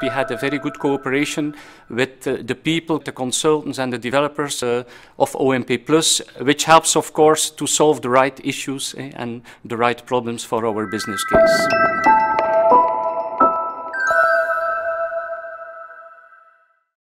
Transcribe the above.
We had a very good cooperation with the people, the consultants and the developers of OMP Plus, which helps, of course, to solve the right issues and the right problems for our business case.